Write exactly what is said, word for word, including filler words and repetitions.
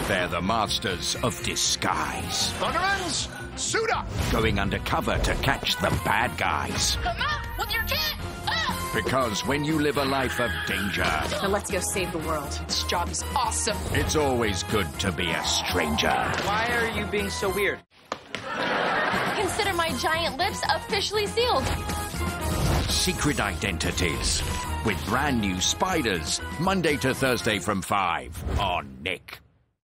They're the masters of disguise. Thundermans, suit up! Going undercover to catch the bad guys. Come out with your kid! Ah! Because when you live a life of danger... Now let's go save the world. This job is awesome. It's always good to be a stranger. Why are you being so weird? Consider my giant lips officially sealed. Secret Identities. With brand new spiders. Monday to Thursday from five on Nick.